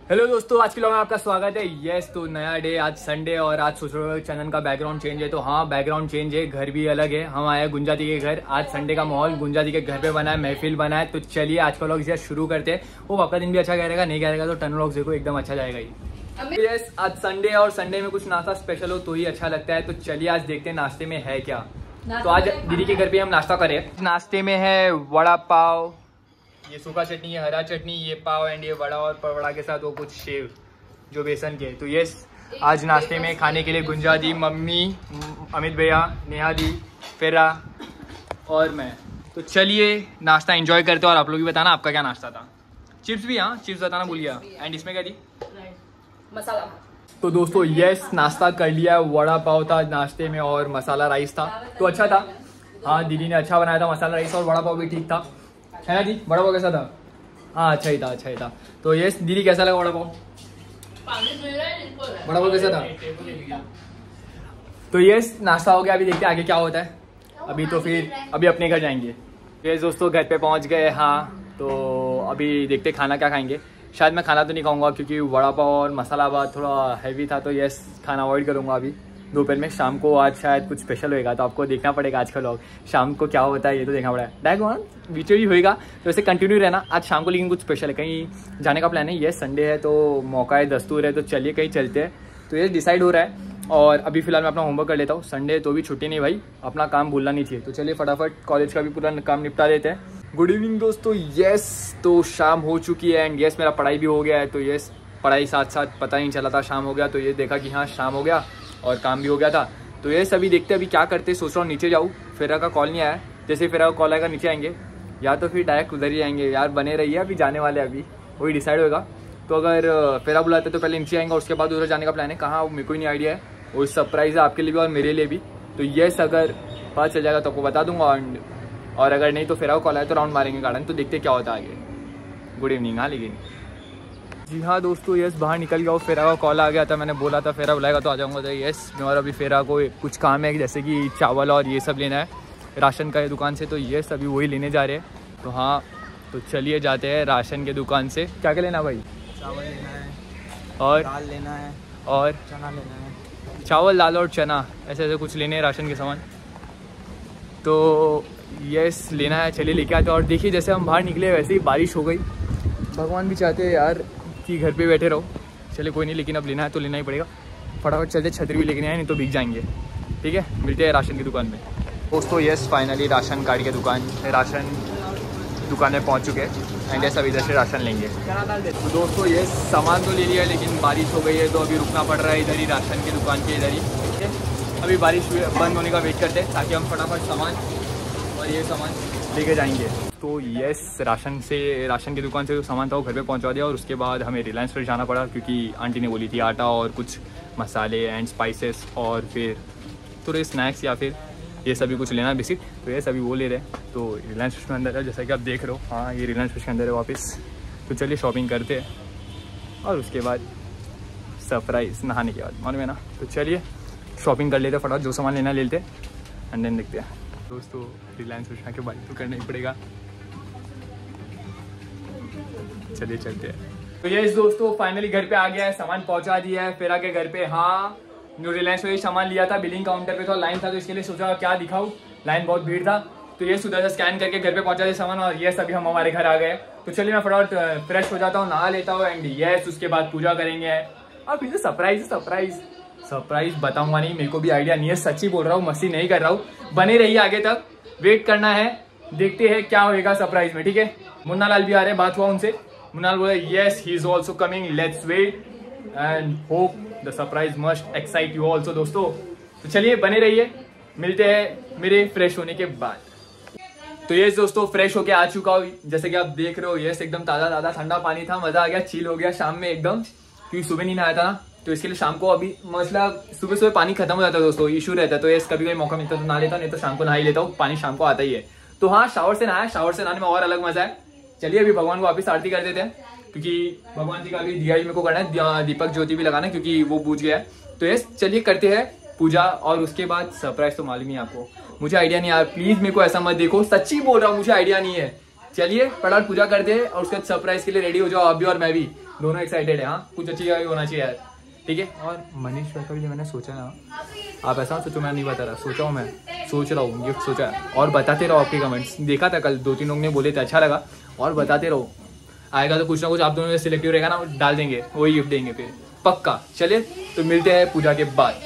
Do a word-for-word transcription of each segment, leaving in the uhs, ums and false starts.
Hello दोस्तों, आज के व्लॉग में आपका स्वागत है। यस, तो नया डे, आज संडे और आज सोच रहे हो चैनल का बैकग्राउंड चेंज है। तो हाँ, बैकग्राउंड चेंज है, घर भी अलग है। हम आए गुंजा दी के घर। आज संडे का माहौल गुंजा दी के घर पे बना है, महफिल बना है। तो चलिए आज का व्लॉग इसे शुरू करते हैं। वो आपका दिन भी अच्छा रहेगा, नहीं करेगा तो टन व्लॉग देखो, एकदम अच्छा जाएगा ही। यस, आज संडे और संडे में कुछ नाश्ता स्पेशल हो तो ही अच्छा लगता है। तो चलिए आज देखते हैं नाश्ते में है क्या। तो आज दीदी के घर पे हम नाश्ता करें। नाश्ते में है वड़ा पाव, ये सूखा चटनी, ये हरा चटनी, ये पाव एंड ये वड़ा, और वड़ा के साथ वो कुछ शेव जो बेसन के। तो यस, आज नाश्ते में खाने के लिए गुंजा दी, मम्मी, अमित भैया, नेहा दी, फेरा और मैं। तो चलिए नाश्ता एंजॉय करते हैं और आप लोग भी बताना आपका क्या नाश्ता था। चिप्स भी, हाँ चिप्स बताना भूल गया। एंड इसमें क्या दी? मसाला। तो दोस्तों यस, नाश्ता कर लिया। वड़ा पाव था नाश्ते में और मसाला राइस था, तो अच्छा था। हाँ, दीदी ने अच्छा बनाया था मसाला राइस, और वड़ा पाव भी ठीक था, है ना जी? वड़ा पाव कैसा था? हाँ अच्छा ही था, अच्छा ही था। तो यस, दीदी कैसा लगा वड़ा पाव? वड़ा पाव कैसा था? तो यस, नाश्ता हो गया। अभी देखते हैं आगे क्या होता है। अभी तो फिर अभी अपने घर जाएंगे। यस दोस्तों, घर पे पहुंच गए। हाँ, तो अभी देखते खाना क्या खाएंगे। शायद मैं खाना तो नहीं खाऊंगा क्योंकि वड़ा पाव और मसाला भात थोड़ा हैवी था। तो यस, खाना अवॉइड करूंगा अभी दोपहर में। शाम को आज शायद कुछ स्पेशल होएगा, तो आपको देखना पड़ेगा आज का व्लॉग। शाम को क्या होता है ये तो देखना पड़ेगा। डायरेक्ट वन वीडियो ही होएगा, तो ऐसे कंटिन्यू रहना आज शाम को। लेकिन कुछ स्पेशल है, कहीं जाने का प्लान है। ये संडे है तो मौका है, दस्तूर है, तो चलिए कहीं चलते हैं। तो ये डिसाइड हो रहा है। और अभी फिलहाल मैं अपना होमवर्क कर लेता हूँ। संडे तो भी छुट्टी नहीं भाई, अपना काम भूलना नहीं चाहिए। तो चलिए फटाफट कॉलेज का भी पूरा काम निपटा देते हैं। गुड इवनिंग दोस्तों। यस, तो शाम हो चुकी है एंड यस मेरा पढ़ाई भी हो गया है। तो यस, पढ़ाई साथ साथ पता नहीं चला था शाम हो गया। तो ये देखा कि हाँ शाम हो गया और काम भी हो गया था। तो ये सभी देखते अभी क्या करते। सोच रहा हूँ नीचे जाऊँ, फेरा का कॉल नहीं आया। जैसे फेरा का कॉल आएगा नीचे आएंगे, या तो फिर डायरेक्ट उधर ही आएंगे। यार बने रहिए, अभी जाने वाले, अभी वही डिसाइड होगा। तो अगर फेरा बुलाते तो पहले नीचे आएंगे और उसके बाद उधर जाने का प्लान है। कहाँ वो मेरे को ही नहीं आइडिया है, वो सरप्राइज़ है आपके लिए भी और मेरे लिए भी। तो यस, अगर पता चल जाएगा तो आपको बता दूंगा। और अगर नहीं तो फेरा का कॉल आए तो राउंड मारेंगे गार्डन। तो देखते क्या होता है आगे। Good evening. हाँ लेकिन जी हाँ दोस्तों, यस बाहर निकल गया हूँ। फेरा का कॉल आ गया था, मैंने बोला था फेरा बुलाएगा तो आ जाऊँगा। तो यस, मैं और अभी फेरा को कुछ काम है, जैसे कि चावल और ये सब लेना है राशन का दुकान से। तो यस, अभी वही लेने जा रहे हैं। तो हाँ, तो चलिए जाते हैं राशन के दुकान से। क्या क्या लेना भाई? चावल लेना है और दाल लेना है और चना लेना है। चावल, दाल और चना, ऐसे ऐसे कुछ लेने हैं राशन के सामान। तो यस लेना है, चलिए लेके आते हैं। और देखिए जैसे हम बाहर निकले वैसे ही बारिश हो गई। भगवान भी चाहते हैं यार कि घर पे बैठे रहो। चलिए कोई नहीं, लेकिन अब लेना है तो लेना ही पड़ेगा। फटाफट चलते, छतरी भी लेके आए, नहीं तो भीग जाएंगे। ठीक है, मिलते हैं राशन की दुकान में। दोस्तों यस, फाइनली राशन कार्ड की दुकान राशन दुकान में पहुंच चुके हैं एंड यस, अब इधर से राशन लेंगे। तो दोस्तों यस, सामान तो ले लिया है, लेकिन बारिश हो गई है तो अभी रुकना पड़ रहा है इधर ही राशन की दुकान के इधर ही। ठीक है, अभी बारिश बंद होने का वेट करते हैं ताकि हम फटाफट सामान और ये सामान लेके जाएंगे। तो यस, राशन से राशन की दुकान से जो सामान था वो घर पे पहुंचा दिया। और उसके बाद हमें रिलायंस पर जाना पड़ा क्योंकि आंटी ने बोली थी आटा और कुछ मसाले एंड स्पाइसेस और फिर थोड़े स्नैक्स या फिर ये सभी कुछ लेना बिस्किट। तो ये सभी वो ले रहे हैं। तो रिलायंस फिश में अंदर है, जैसा कि आप देख रहे हो। हाँ, ये रिलायंस फिश के अंदर है वापस। तो चलिए शॉपिंग करते हैं और उसके बाद सरप्राइज़ नहाने के बाद, मालूम है ना। तो चलिए शॉपिंग कर लेते फटाफट, जो सामान लेना ले लेते एंड देन देखते हैं। दोस्तों रिलायंस फिश के बाइक तो करना ही पड़ेगा। चलिए चलते हैं। तो ये दोस्तों फाइनली घर पे आ गया है, सामान पहुंचा दिया है फेरा के घर पे। हाँ, न्यू रिलायंस से सामान लिया था, बिलिंग काउंटर पे तो लाइन था, तो इसके लिए सोचा क्या दिखाऊं, लाइन बहुत भीड़ था। तो ये सुधा से स्कैन करके घर पे पहुंचा दिया सामान। और ये सभी हम हमारे घर आ गए। तो चलिए मैं फटाफट फ्रेश हो जाता हूँ, नहा लेता हूँ एंड यस उसके बाद पूजा करेंगे। और फिर सरप्राइज सरप्राइज सरप्राइज बताऊंगा नहीं, मेरे को भी आइडिया नहीं है, सच्ची बोल रहा हूँ, मस्ती नहीं कर रहा हूँ। बने रहिए आगे तक, वेट करना है, देखते हैं क्या होएगा सरप्राइज में। ठीक है, मुन्ना लाल भी आ रहे हैं, बात हुआ उनसे। मुन्ना लाल बोले yes he is also coming, let's wait and hope the surprise must excite you also. दोस्तों तो चलिए बने रहिए, मिलते हैं मेरे फ्रेश होने के बाद। तो ये दोस्तों फ्रेश होके आ चुका हूँ, जैसे कि आप देख रहे हो। यस एकदम ताजा ताजा ठंडा पानी था, मजा आ गया, चिल हो गया शाम में एकदम, क्योंकि सुबह नहीं नहाया था ना। तो इसके लिए शाम को अभी मतलब सुबह सुबह पानी खत्म हो जाता है दोस्तों, इशू रहता है। तो ये कभी कभी मौका मिलता है तो नहा लेता हूँ, नहीं तो शाम को नहा ही लेता हूँ, पानी शाम को आता ही है। तो हाँ, शावर से नहाया, शावर से नहाने में और अलग मजा है। चलिए अभी भगवान को वापस आरती कर देते हैं, क्योंकि भगवान जी का अभी दिया मेरे को करना है, दीपक ज्योति भी लगाना है क्योंकि वो बूझ गया है। तो ये चलिए करते हैं पूजा और उसके बाद सरप्राइज। तो मालूम ही आपको, मुझे आइडिया नहीं यार, प्लीज मेरे को ऐसा मत देखो, सच्ची बोल रहा हूँ, मुझे आइडिया नहीं है। चलिए फटाफट पूजा करते हैं और उसके बाद सरप्राइज के लिए रेडी हो जाओ आप भी और मैं भी। दोनों एक्साइटेड है। हाँ कुछ अच्छी जगह होना चाहिए यार, ठीक है। और मनीष भाई का भी मैंने सोचा ना, आप ऐसा सोचो मैं नहीं बता रहा, सोचा हूँ मैं, सोच रहा हूँ गिफ्ट सोचा है। और बताते रहो आपके कमेंट्स, देखा था कल दो तीन लोग ने बोले थे अच्छा लगा, और बताते रहो। आएगा तो कुछ ना कुछ आप दोनों में सिलेक्टिव रहेगा ना, डाल देंगे, वही गिफ्ट देंगे फिर पक्का। चलिए तो मिलते हैं पूजा के बाद।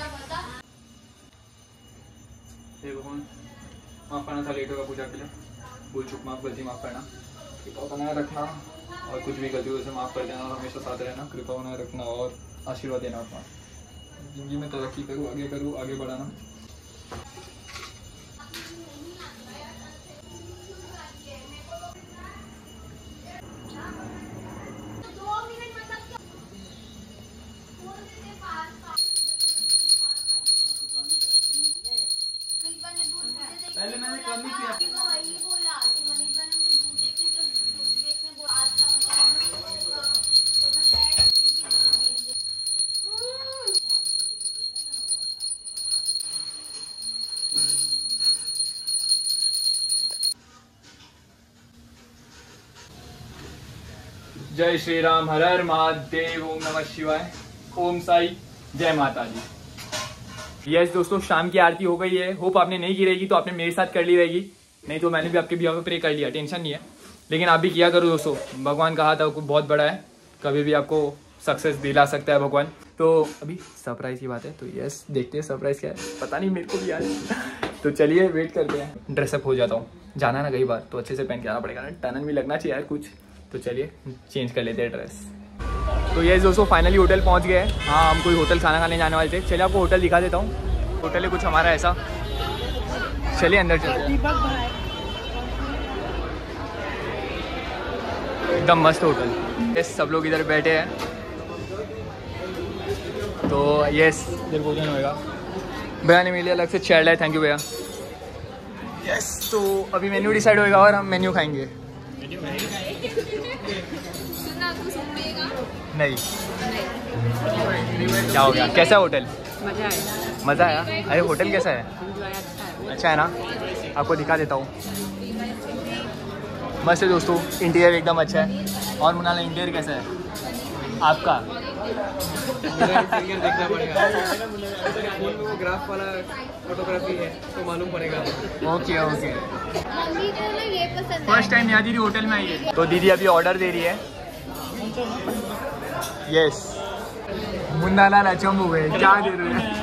माफ करना था, लेट होगा पूजा के लिए, भूल चुक माफ, गलती माफ करना, कृपा बनाए रखना, और कुछ भी गलती हो उसे माफ कर देना, और हमेशा साथ रहना, कृपा बनाए रखना और आशीर्वाद देना अपना। जिंदगी में तरक्की करूँ, आगे करूँ, आगे बढ़ाना। पहले मैंने कम ही किया। जय श्री राम, हर हर महादेव, ओम नमः शिवाय, ओम साई, जय माता दी। यस yes, दोस्तों शाम की आरती हो गई है। होप आपने नहीं की रहेगी तो आपने मेरे साथ कर ली रहेगी, नहीं तो मैंने भी आपके बिहाफ पे प्रे कर लिया, टेंशन नहीं है। लेकिन आप भी किया करो दोस्तों, भगवान कहा था बहुत बड़ा है, कभी भी आपको सक्सेस दिला सकता है भगवान। तो अभी सरप्राइज की बात है, तो यस देखते हैं सरप्राइज क्या है, पता नहीं मेरे को भी यार। तो चलिए वेट करते हैं। ड्रेसअप हो जाता हूँ, जाना ना कई बार तो अच्छे से पहन के आना पड़ेगा ना, टनन भी लगना चाहिए यार कुछ। तो चलिए चेंज कर लेते हैं ड्रेस। तो ये दोस्तों फाइनली होटल पहुंच गए। हाँ हम कोई होटल खाना खाने जाने वाले थे, चलिए आपको होटल दिखा देता हूँ। होटल है कुछ हमारा ऐसा, चलिए अंदर चलते हैं। एकदम मस्त होटल, यस सब लोग इधर बैठे हैं। तो यस इधर भोजन होएगा, भैया ने मेरे लिए अलग से चेयर लाया, थैंक यू भैया। यस तो अभी मेन्यू डिसाइड होएगा और हम मेन्यू खाएंगे। नहीं क्या हो गया, कैसा है होटल? मजा आया। मज़ा आया? अरे होटल कैसा है? अच्छा है ना, आपको दिखा देता हूँ। मस्त है दोस्तों, इंटीरियर एकदम अच्छा है। और मुनाला इंटीरियर कैसा है आपका? इंटीरियर देखना पड़ेगा, फोन में वो ग्राफ वाला फोटोग्राफी है तो मालूम पड़ेगा। ओके ओके, फर्स्ट टाइम यहाँ दीदी होटल में आई है। तो दीदी अभी ऑर्डर दे रही है। यस मुन्ना लाल अचंभ हो गए, क्या दे रहे हैं?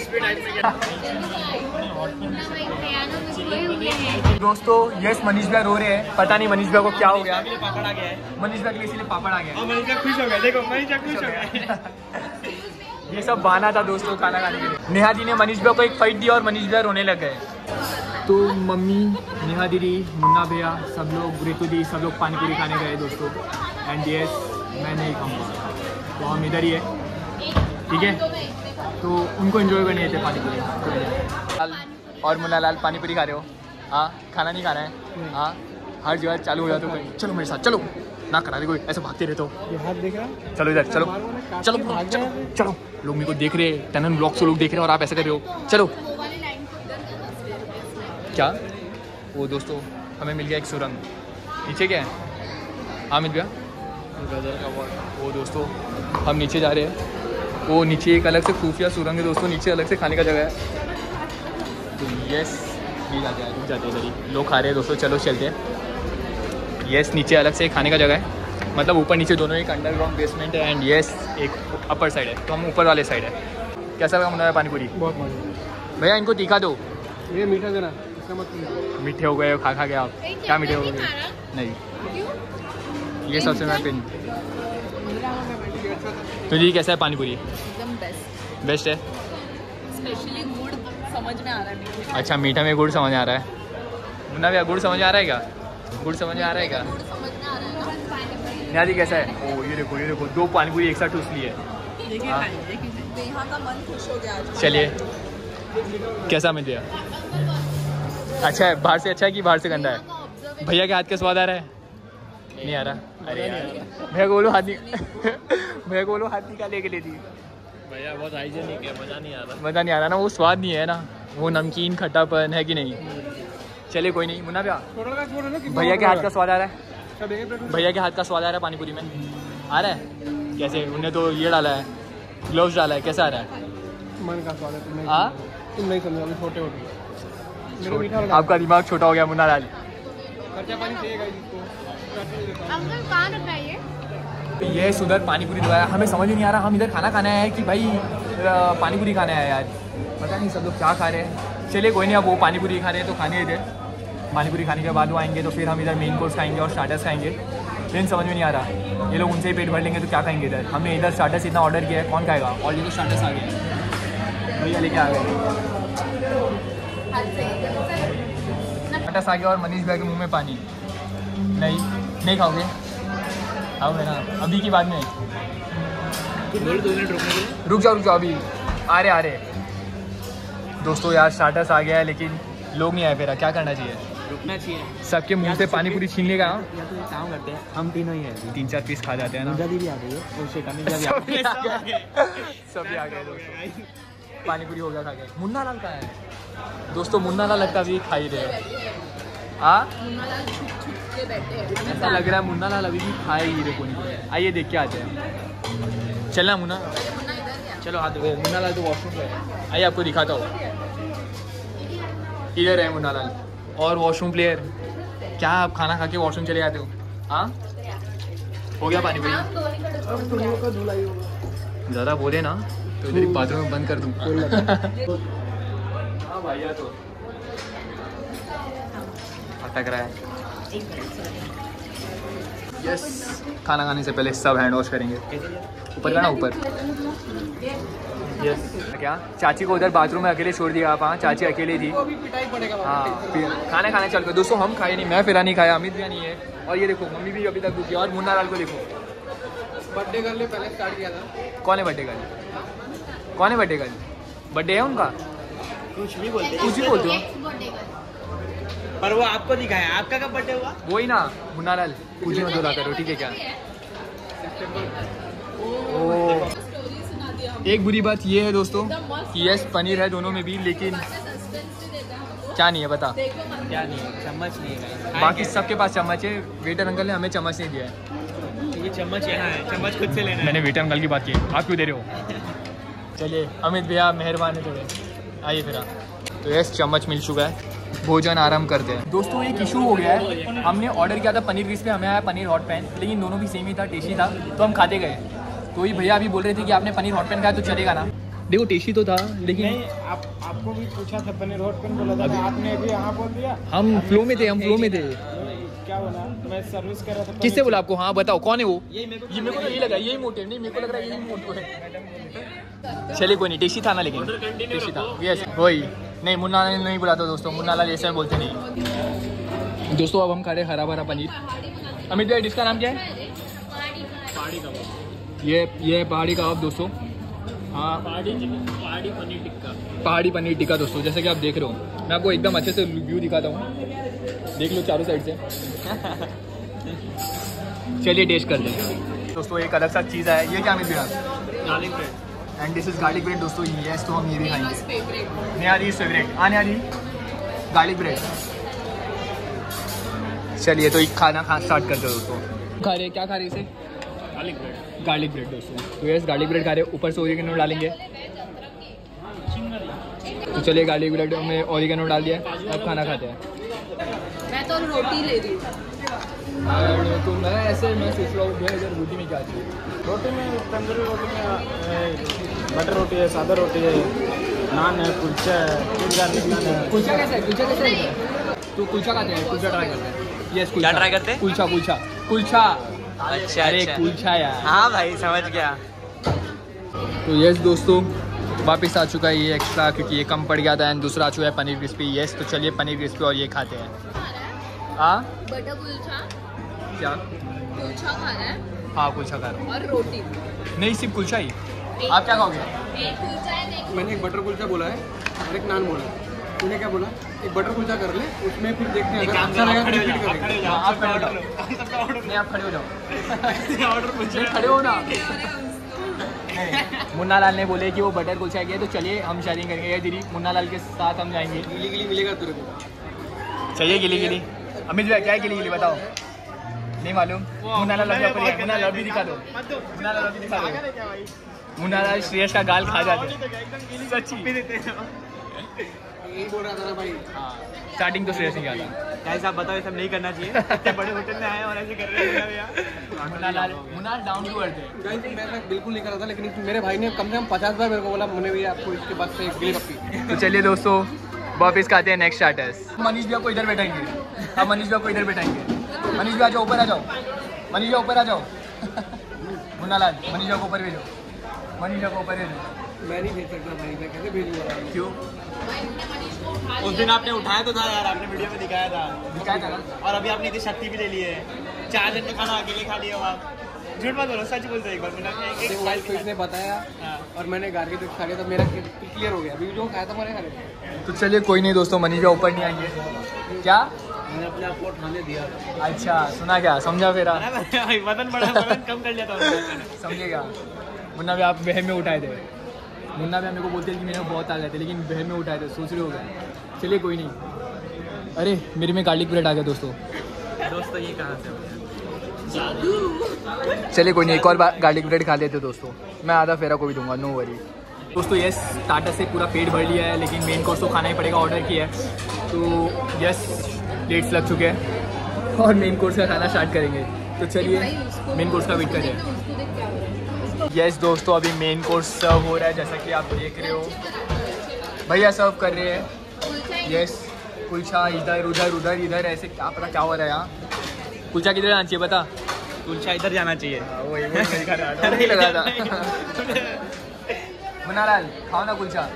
दोस्तों यस मनीष भैया रो रहे हैं, पता नहीं मनीष भैया को क्या हो गया। पापड़ आ गया है, मनीष भैया के लिए इसीलिए पापड़ आ गया। और मनीष खुश हो गया, देखो मनीष खुश हो गया। ये सब बहाना था दोस्तों खाना खाने के लिए। नेहा दी ने मनीष भैया को एक फाइट दी और मनीष भैया रोने लग गए। तो मम्मी, नेहा दीदी, मुन्ना भैया, सब लोग, ऋतु दी, सब लोग पानी पूरी खाने गए दोस्तों। एंड यस मैं नहीं खाऊंगा, तो हम इधर ही है, ठीक है। तो उनको एंजॉय करनी है पानी पूरी। और मुन्ना लाल पानी पूरी खा रहे हो? हाँ खाना नहीं खाना है? हाँ हर जगह चालू हो जाता है, चलो मेरे साथ चलो ना, करा दे कोई ऐसे भागते रहते हो। ये हाथ देख रहा, चलो इधर चलो चलो चलो चलो, लोग मेरे को देख रहे हैं, टनन ब्लॉग से लोग देख रहे हैं और आप ऐसे कर रहे हो। चलो क्या वो दोस्तों हमें मिल गया एक सुरंग, नीचे क्या है? हाँ मिल गया गजर का वर्ड। वो दोस्तों हम नीचे जा रहे हैं, वो नीचे एक अलग से खुफिया सुरंग है दोस्तों, नीचे अलग से खाने का जगह है। तो यस नहीं जाते हैं, रुक जाते हैं इधर ही, लोग खा रहे हैं दोस्तों, चलो चलते हैं। यस नीचे अलग से खाने का जगह है, मतलब ऊपर नीचे दोनों एक अंडरग्राउंड बेसमेंट है, एंड यस एक अपर साइड है, तो हम ऊपर वाले साइड है। कैसा लगा मुन्ना पानी पूरी? बहुत मजा। भैया इनको तीखा दो, ये मीठा देना, इसका मतलब मीठे हो गए, खा खा के आप क्या मीठे हो गए? नहीं ये सबसे मैं पिन। तो जी कैसा है पानी पूरी? एकदम बेस्ट बेस्ट है, स्पेशली गुड़ समझ में आ रहा है मीठे। अच्छा मीठा में गुड़ समझ आ रहा है। मुन्ना भैया गुड़ समझ आ रहा है क्या? गुड़ समझ में आ रहा है क्या? गुड़ समझ में आ रहा है ना। निहादी कैसा है? ओ ये देखो ये देखो, दो पानी पूरी एक साथ ठूस ली है। देखिए खाइए, देखिए यहाँ का मन खुश हो गया आज। चलिए कैसा मिल गया? अच्छा है, बाहर से अच्छा है कि बाहर से गंदा है? भैया के हाथ का स्वाद आ रहा है? नहीं आ रहा? अरे यार भैया को बोलो हाथ भैया को बोलो हाथ निकाले के लिए दी। भैया बहुत हाइजेनिक है, मजा नहीं आ रहा। मज़ा नहीं आ रहा ना, वो स्वाद नहीं है ना, वो नमकीन खट्टापन है कि नहीं। चलिए कोई नहीं मुन्ना भैया, भैया के हाथ का स्वाद आ रहा है? भैया के हाथ का स्वाद आ रहा है पानी पूरी में? आ रहा है? कैसे? उन्हें तो ये डाला है, ग्लव्स डाला है, कैसा आ रहा है? मन का स्वाद है, तुम नहीं हाँ तुम नहीं समझो, अभी छोटे होते मेरे मीठा वाला आपका दिमाग छोटा हो गया मुन्ना लाल। खर्चा पानी चाहिए इसको। अंकल कहाँ रखा है ये? तो ये उधर पानीपुरी दोबारा हमें समझ ही नहीं आ रहा, हम इधर खाना खाना है कि भाई पानीपुरी खाना है यार, पता नहीं सब लोग क्या खा रहे हैं। चलिए कोई नहीं, अब वो पानीपुरी खा रहे हैं तो खाने इधर पानीपुरी खाने के बाद वो आएंगे तो फिर हम इधर मेन कोर्स खाएंगे और स्टार्टर्स खाएंगे। लेकिन समझ में नहीं आ रहा, ये लोग उनसे ही पेट भर लेंगे तो क्या खाएंगे इधर। हमने इधर स्टार्टर्स इतना ऑर्डर किया है, कौन खाएगा? और ये तो स्टार्टर्स आ गए, भैया लेके आ गए स्टार्टर्स आ गया और मनीष भाई के मुँह में पानी। नहीं नहीं खाओगे? खाओगे ना? अभी की बात में रुक जाओ रुक जाओ, अभी आ रहे आ रहे दोस्तों यार। स्टार्टर्स आ गया है लेकिन लोग नहीं आए, फिर क्या करना चाहिए? रुकना चाहिए। सबके मुंह से पानी पूरी छीन लेगा। या तो एक काम करते हैं, हम तीनों ही हैं, तीन चार पीस खा जाते हैं ना। दादी भी आ गई है और शेटा भी आ गया। सभी आ गए दोस्तों, पानी पूरी हो गया खा के। मुन्ना लाल का है दोस्तों, मुन्ना लाल लगता भी खा ही रहे। हाँ ऐसा लग रहा है मुन्ना लाल अभी भी खा ही रहे कोई। आइए देख के आते हैं, चलना मुन्ना, चलो हाथ वो मुन्ना लाल तो वॉशरूम है। आइए आपको दिखाता हूँ, इधर है मुन्ना लाल और वॉशरूम प्लेयर। क्या आप खाना खा के वॉशरूम चले जाते हो? हाँ हो गया पानी पूरी? ज़्यादा बोले ना तो इधर बाथरूम में बंद कर दूँ। हाँ भैया तो अटक रहा है। यस, खाना खाने से पहले सब हैंड वॉश करेंगे। ऊपर का ना ऊपर। यस क्या चाची को उधर बाथरूम में अकेले छोड़ दिया आप? हाँ चाची अकेली थी। हाँ खाना खाने चल गए दोस्तों, हम खाए नहीं, मैं फिर नहीं खाया, अमित भी नहीं है। और ये देखो मम्मी भी अभी तक दुखी है। और मुन्ना लाल को देखो, बर्थडे गर्ल ने पहले स्टार्ट किया था। कौन है बर्थडे गर्ल? कौन है बर्थडे गर्ल? बर्थडे है उनका? कुछ भी बोलते कुछ भी बोलते हो पर वो आपको दिखाया। आपका कब बर्थडे हुआ? वही ना मुन्ना लाल, पूछे मत बुला करो ठीक है क्या? ओ एक बुरी बात ये है दोस्तों कि यस पनीर है दोनों में भी, लेकिन क्या नहीं है बता? क्या नहीं है? चम्मच नहीं है। बाकी सबके पास चम्मच है, वेटर अंकल ने हमें चम्मच नहीं दिया है। ये चम्मच यहाँ है, चम्मच खुद से लेना है। मैंने वेटर अंकल की बात की, आप क्यों दे रहे हो? चलिए अमित भैया मेहरबान है थोड़े, आइए फिर आप। तो यस चम्मच मिल चुका है, भोजन आराम करते हैं। दोस्तों एक इशू हो गया है, हमने ऑर्डर किया था पनीर क्रिस्पी, हमें आया पनीर हॉट पैन, लेकिन दोनों भी सेम ही था, टेस्टी था, तो हम खाते गए। तो ये भैया अभी बोल रहे थे कि आपने पनीर हॉट पैन खाया तो चलेगा ना? देखो टेस्टी तो था लेकिन नहीं, आप आपको भी पूछा था पनीर हॉट पैन बोला था, आपने अभी यहाँ बोल दिया। हम फ्लो में थे, हम फ्लो में थे। क्या बोला? मैं सर्विस कर रहा था। किससे बोला आपको? हाँ बताओ कौन है वो? ये मेरे को ये मेरे को तो यही लगा, यही मोटिव नहीं, मेरे को लग रहा है यही मोटिव है। चलिए कोई नहीं, टेस्टी था ना, लेकिन टेस्टी था। यस वही नहीं, मुन्ना लाल नहीं बुलाता दोस्तों, मुन्ना लाल ऐसे में बोलते नहीं। दोस्तों अब हम खा रहे हरा भरा पनीर। अमित भाई डिश का नाम क्या है? पहाड़ी कबाब। ये ये है पहाड़ी कबाब दोस्तों। हाँ पहाड़ी पहाड़ी पनीर टिक्का। पहाड़ी पनीर टिक्का दोस्तों, जैसे कि आप देख रहे हो, मैं आपको एकदम अच्छे से व्यू दिखाता हूँ, देख लो चारों साइड से। चलिए टेस्ट करते हैं दोस्तों। एक अलग सा चीज़ है, ये क्या मिल रहा है? Garlic bread. And this is garlic bread दोस्तों। ये तो हम ये भी खाएंगे। Nihari is favourite. हाँ निहारी गार्लिक ब्रेड। चलिए तो एक खाना खा स्टार्ट करते हो दोस्तों। खा रहे क्या खा रहे इसे? Garlic bread. गार्लिक ब्रेड दोस्तों। तो यस गार्लिक ब्रेड खा रहे, ऊपर से ओरिगेनो डालेंगे। तो चलिए गार्लिक ब्रेड में ओरिगेनो डाल दिया, अब खाना खाते हैं। मैं तो रोटी ले रही हूँ। तो मैं ऐसे मैं सोच रहा हूँ इधर रोटी में क्या चाहिए? रोटी में तंदूरी रोटी में बटर रोटी है, सादा रोटी है, नान है, कुलचा है, गार्लिक नान है। कुलचा कैसा है? कुलचा कैसा है? तो कुलचा खाते हैं, कुलचा ट्राई करते हैं। यस क्या ट्राई करते हैं? कुलचा कुलचा कुलचा। अच्छा अरे अच्छा। कुलचा यार। हाँ भाई समझ गया। तो यस दोस्तों वापस आ चुका है ये एक्स्ट्रा, क्योंकि ये कम पड़ गया था। एंड दूसरा आ चुका है पनीर क्रिस्पी। यस तो चलिए पनीर क्रिस्पी और ये खाते हैं। हाँ बटर कुलचा, क्या? कुलचा खा रहा है हाँ कुलचा खा रहा हूँ। और रोटी। नहीं सिर्फ कुलचा ही। आप क्या खाओगे? एक कुलचा है, एक मैंने एक बटर कुलचा बोला है और एक नान बोला है। तूने क्या बोला? एक बटर कुलचा कर ले, उसमें फिर देखते हैं अगर अच्छा रहेगा तो रिपीट करेंगे। हाँ, आप खड़े हो जाओ। नहीं आप खड़े हो जाओ। नहीं, खड़े हो ना। मुन्ना लाल ने बोले कि वो बटर कुलचा किया, तो चलिए हम शेयरिंग करेंगे। ये दीदी मुन्ना लाल के साथ हम जाएंगे। गिली गिली मिलेगा तेरे को। चलिए गिली गिली। अमित भाई क्या है गिली गिली बताओ? नहीं मालूम। मुन्ना लाल लॉबी ऊपर है, मुन्ना लॉबी दिखा दो, मुन्ना लाल लॉबी दिखा दो। मुन्ना लाल श्रेयस का गाल खा जाते हैं सच्ची। स्टार्टिंग तो श्रेयस नहीं आता। गाइस आप बताओ ये सब नहीं करना चाहिए, इतने बड़े होटल में आए और ऐसे कर रहे हैं भैया। Munna Lal Munna down to earth है। गाइस मैं बिल्कुल नहीं कर रहा था, लेकिन मेरे भाई ने कम से कम पचास बार मेरे को बोला मुन्ने भैया आपको इसके बाद से गिली पप्पी। तो चलिए दोस्तों वापिस खाते हैं नेक्स्ट स्टार्टर्स। मनीष भी आपको इधर बैठाएंगे, अब मनीष भी आपको इधर बैठाएंगे। मनीष भी आ जाओ, ऊपर आ जाओ, मनीष भी ऊपर आ जाओ। मुन्ना लाल मनीष को ऊपर भेजो, मनीष को ऊपर भेजो। मैं नहीं भेज सकता भाई, मैं कैसे भेजूंगा? क्यों? उस दिन आपने उठाया तो था यार, आपने वीडियो में दिखाया था। दिखाया था ना? और अभी आपने इतनी शक्ति भी ले ली है, चार दिन में खाना अकेले खा लिया आप। झूठ मत बोलो, सच बोलते एक बार। मुन्ना ने एक मोबाइल को इसने बताया और मैंने गार के खा लिया, तो मेरा क्लियर हो गया। अभी जो खाया था मैंने खा लिया। तो चलिए कोई नहीं दोस्तों, मनीष भी ऊपर नहीं आएंगे क्या? मैंने अपने आप को ठाने दिया। अच्छा सुना क्या, समझा फिर आप? वजन बढ़ा, वजन कम कर लिया था समझिएगा। मुन्ना भी आप बहन में उठाए थे, मुन्ना भी मेरे को बोलते थे कि मेरे में बहुत आ गए थे, लेकिन बहन में उठाए थे, सोच रहे हो गए। चलिए कोई नहीं। अरे मेरे में गार्लिक ब्रेड आ गया दोस्तों। दोस्तों ये कहाँ से? चलिए कोई नहीं, एक और बार गार्लिक ब्रेड खा लेते दोस्तों। मैं आधा फेरा को भी दूंगा, नो वरी। दोस्तों यस स्टार्टर से पूरा पेट भर लिया है, लेकिन मेन कोर्स तो खाना ही पड़ेगा, ऑर्डर किया है। तो यस प्लेट्स लग चुके हैं और मेन कोर्स का खाना स्टार्ट करेंगे। तो चलिए मेन कोर्स का वेट करें। यस दोस्तों अभी मेन कोर्स सर्व हो रहा है, जैसा कि आप देख रहे हो भैया सर्व कर रहे हैं। यस कुलचा इधर उधर उधर इधर ऐसे क्या पता क्या हो रहा है यहाँ। कुलचा किधर आना चाहिए बता? कुलचा इधर जाना चाहिए। वही नहीं लगा था। मुन्ना लाल खाओ ना कुलचा।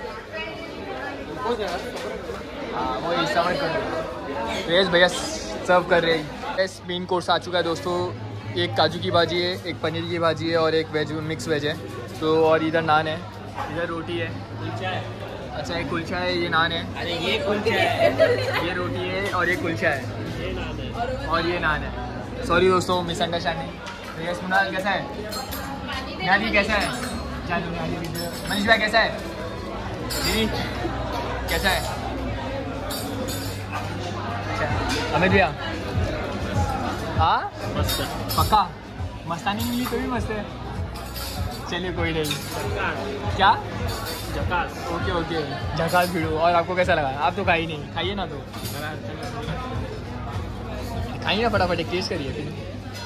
हाँ वही सबर कर रहे। तो यस भैया सर्व कर रहे हैं। यस मेन कोर्स आ चुका है दोस्तों। एक काजू की भाजी है, एक पनीर की भाजी है और एक वेज मिक्स वेज है। तो और इधर नान है, इधर रोटी है, कुलचा है। अच्छा एक कुलचा है, ये नान है। अरे ये कुलचा है, ये रोटी है और ये कुलचा है ये नान है और ये नान है। सॉरी दोस्तों मिसअंडरस्टैंडिंग। तो यस मुन्ना कैसा है? न्याजी कैसा है? चालू न्याजी। मनीष भाई कैसा है? दीदी कैसा है? अच्छा अमित भैया हाँ मस्त पक्का मस्तानी मिली तो भी मस्त है। चलिए कोई नहीं। क्या झकास। ओके ओके झकास भिड़ो। और आपको कैसा लगा? आप तो खाई नहीं, खाइए ना तो खाइए ना फटाफट, एक टेस्ट करिए फिर।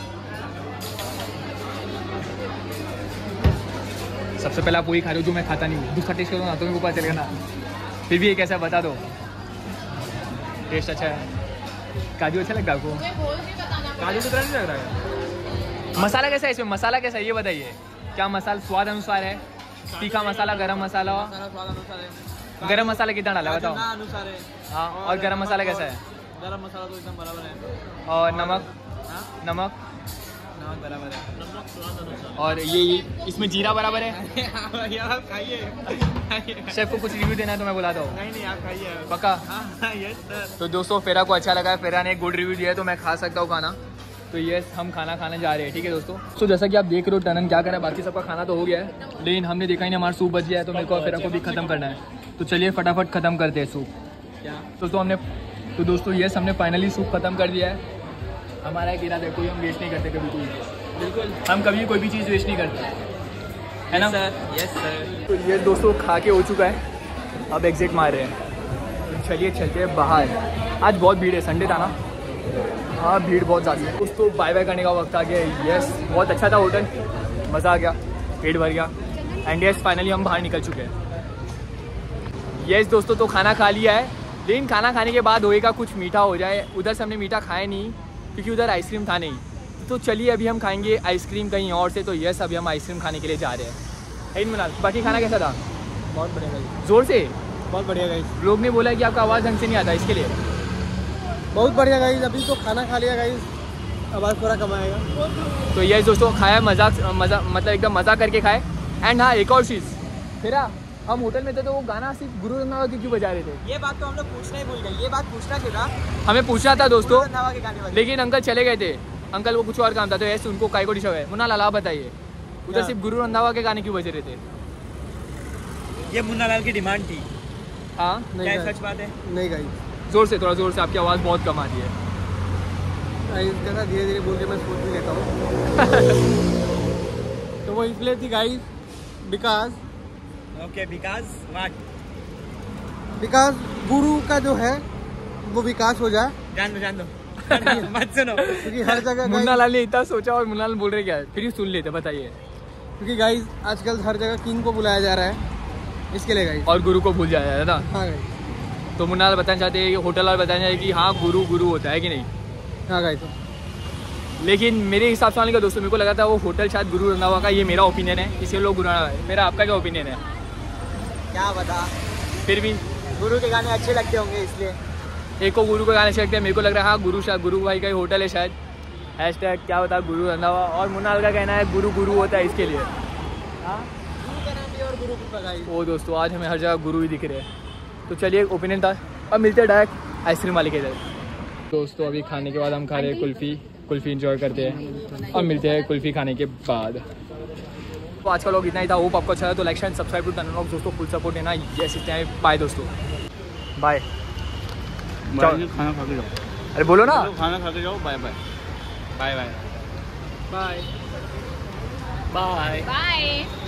सबसे पहले आप वही खा रहे हो जो मैं खाता नहीं हूँ। दूसरा टेस्ट करो ना तो मेरे को पता चलेगा ना। फिर भी ये कैसा बता दो। टेस्ट अच्छा है? काजू अच्छा लगता है आपको? काजू की तरह नहीं लग रहा है। मसाला कैसा है इसमें? मसाला कैसा है ये बताइए। क्या मसाला स्वाद अनुसार है? तीखा मसाला, गरम मसाला? स्वाद अनुसार है। गरम मसाला कितना डाला है बताओ? अनुसार है। हाँ और गरम मसाला कैसा है? गरम मसाला तो एकदम बराबर है। और नमक? नमक नमक बराबर है। नमक स्वाद अनुसार। और ये इसमें जीरा बराबर है? आप खाइए। शेफ को कुछ रिव्यू देना है तो मैं बुलाता हूँ। नहीं नहीं आप खाइए। पक्का? Yes sir. तो दोस्तों फेरा को अच्छा लगा है, फेरा ने एक गुड रिव्यू दिया है तो मैं खा सकता हूँ खाना। तो यस हम खाना खाने जा रहे हैं, ठीक है दोस्तों। तो जैसा कि आप देख रहे हो टनन क्या करा है, बाकी सबका खाना तो हो गया है, लेकिन हमने देखा ही नहीं हमारा सूप बच गया है, तो मेरे को फेरा को भी खत्म करना है। तो चलिए फटाफट खत्म करते हैं सूप। क्या दोस्तों हमने तो दोस्तों यस हमने फाइनली सूप खत्म कर दिया है। हमारा एक इरादा है, कोई हम वेस्ट नहीं करते कभी कोई, बिल्कुल हम कभी कोई भी चीज़ वेस्ट नहीं करते, है ना सर? Yes sir. तो ये दोस्तों खा के हो चुका है, अब एग्जिट मार रहे हैं। तो चलिए चलते हैं बाहर। आज बहुत भीड़ है, संडे था ना। हाँ भीड़ बहुत ज़्यादा है। दोस्तों बाय बाय करने का वक्त आ गया। यस बहुत अच्छा था होटल, मज़ा आ गया, पेट भर गया। एंड यस फाइनली हम बाहर निकल चुके हैं। यस दोस्तों तो खाना खा लिया है, लेकिन खाना खाने के बाद होएगा कुछ मीठा हो जाए। उधर से हमने मीठा खाया नहीं क्योंकि उधर आइसक्रीम था नहीं। तो चलिए अभी हम खाएंगे आइसक्रीम कहीं और से। तो यस अभी हम आइसक्रीम खाने के लिए जा रहे हैं। इन मिला बाकी खाना कैसा था? बहुत बढ़िया गाइस। ज़ोर से बहुत बढ़िया गाइस। लोग ने बोला कि आपका आवाज़ ढंग से नहीं आता, इसके लिए बहुत बढ़िया गाइस। अभी तो खाना खा लिया गाइस, आवाज़ पूरा कम आएगा। तो यस दोस्तों खाया, मजाक मजा मतलब एकदम मज़ा करके खाए। एंड हाँ एक और चीज़, फिर हम होटल में थे तो वो गाना सिर्फ गुरु रंधावा की क्यों बजा रहे थे? ये बात तो हम लोग पूछना ही भूल गए। ये बात पूछना क्यों था? हमें पूछना था दोस्तों, रंधावा के गाने वाले। लेकिन अंकल चले गए थे। अंकल वो कुछ और काम था तो यस उनको काय को डिशा है। मुन्ना लाल बताइए उधर सिर्फ गुरु रंधावा के गाने क्यों बज रहे थे? ये मुन्ना लाल की डिमांड थी। हाँ क्या सच बात है? नहीं गाइस। जोर से, थोड़ा जोर से, आपकी आवाज़ बहुत कम आ रही है। कैसा धीरे धीरे बोल के मैं सोच भी लेता हूँ। तो वो इसलिए थी guys because okay because what because गुरु का जो है वो विकास हो जाए। जान दो जान दो मत सुनो क्योंकि हर जगह मुन्ना लाल ने इतना सोचा और मुन्ना लाल बोल रहे क्या है, फिर सुन लेते बताइए। क्योंकि गाइस आजकल हर जगह किंग को बुलाया जा रहा है, इसके लिए गाइस। और गुरु को भूल जाया है ना। हाँ गाइस। तो मुन्ना लाल बताना चाहते हैं कि होटल वाले बताना चाहते हैं कि हाँ गुरु गुरु होता है कि नहीं। हाँ गाइस। लेकिन मेरे हिसाब से आने का दोस्तों मेरे को लगा था वो होटल शायद गुरु रंधावा का, ये मेरा ओपिनियन है, इसलिए लोग गुरु है। मेरा आपका क्या ओपिनियन है? क्या बता, फिर भी गुरु के गाने अच्छे लगते होंगे इसलिए। एक को गुरु के गाने अच्छे लगते हैं, मेरे को लग रहा है हाँ गुरु शायद गुरु भाई का ही होटल है शायद। हैश टैग क्या होता है गुरु रंधावा। और मुन्ना लाल का कहना है गुरु गुरु होता है इसके लिए। हाँ गुरु का नाम भी और गुरु का गाइस। वो दोस्तों आज हमें हर जगह गुरु ही दिख रहे हैं। तो चलिए ओपिनियन था। अब मिलते हैं डायरेक्ट आइसक्रीम वाले के इधर। दोस्तों अभी खाने के बाद हम खा रहे हैं कुल्फ़ी। कुल्फ़ी इंजॉय करते हैं और मिलते हैं कुल्फ़ी खाने के बाद। तो आज का लोग इतना ही था। होप आपको अच्छा है तो like and subscribe to channel. दोस्तों फुल सपोर्ट है ना, यस इस टाइम। बाय दोस्तों, बाय। खाना खा के जाओ। अरे बोलो ना, खाना खा के जाओ। Bye bye bye bye bye bye. Bye.